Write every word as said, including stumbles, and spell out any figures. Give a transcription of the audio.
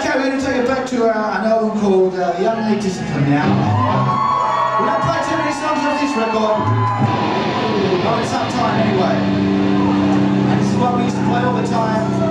Okay, we're going to take it back to uh, an album called uh, The Unmade Discipline now. We don't play too many songs off this record. Not at some time anyway. And this is what we used to play all the time.